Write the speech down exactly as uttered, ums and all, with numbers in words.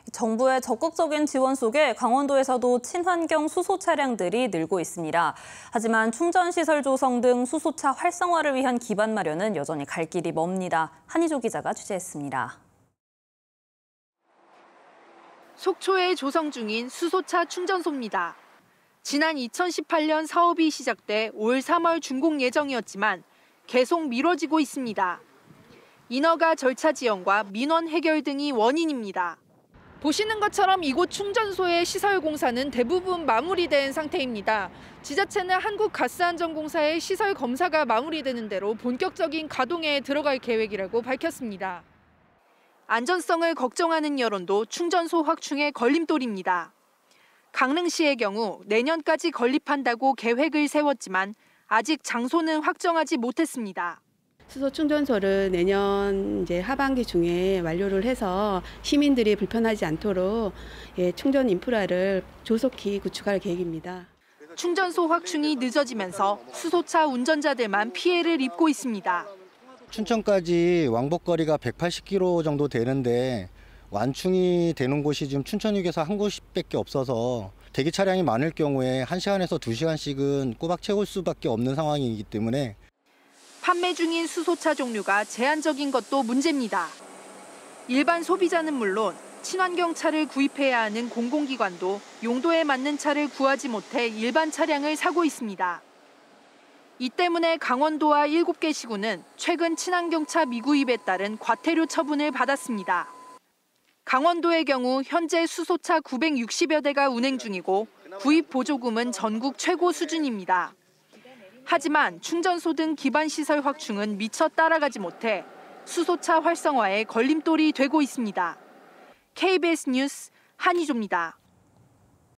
정부의 적극적인 지원 속에 강원도에서도 친환경 수소 차량들이 늘고 있습니다. 하지만 충전시설 조성 등 수소차 활성화를 위한 기반 마련은 여전히 갈 길이 멉니다. 한희조 기자가 취재했습니다. 속초에 조성 중인 수소차 충전소입니다. 지난 이천십팔 년 사업이 시작돼 올 삼월 준공 예정이었지만 계속 미뤄지고 있습니다. 인허가 절차 지연과 민원 해결 등이 원인입니다. 보시는 것처럼 이곳 충전소의 시설 공사는 대부분 마무리된 상태입니다. 지자체는 한국가스안전공사의 시설 검사가 마무리되는 대로 본격적인 가동에 들어갈 계획이라고 밝혔습니다. 안전성을 걱정하는 여론도 충전소 확충의 걸림돌입니다. 강릉시의 경우 내년까지 건립한다고 계획을 세웠지만 아직 장소는 확정하지 못했습니다. 수소 충전소를 내년 이제 하반기 중에 완료를 해서 시민들이 불편하지 않도록 예, 충전 인프라를 조속히 구축할 계획입니다. 충전소 확충이 늦어지면서 수소차 운전자들만 피해를 입고 있습니다. 춘천까지 왕복거리가 백팔십 킬로미터 정도 되는데 완충이 되는 곳이 지금 춘천역에서 한 곳밖에 없어서 대기 차량이 많을 경우에 한 시간에서 두 시간씩은 꼬박 채울 수밖에 없는 상황이기 때문에 판매 중인 수소차 종류가 제한적인 것도 문제입니다. 일반 소비자는 물론 친환경 차를 구입해야 하는 공공기관도 용도에 맞는 차를 구하지 못해 일반 차량을 사고 있습니다. 이 때문에 강원도와 일곱 개 시군은 최근 친환경차 미구입에 따른 과태료 처분을 받았습니다. 강원도의 경우 현재 수소차 구백육십여 대가 운행 중이고 구입 보조금은 전국 최고 수준입니다. 하지만 충전소 등 기반시설 확충은 미처 따라가지 못해 수소차 활성화에 걸림돌이 되고 있습니다. 케이비에스 뉴스 한희조입니다.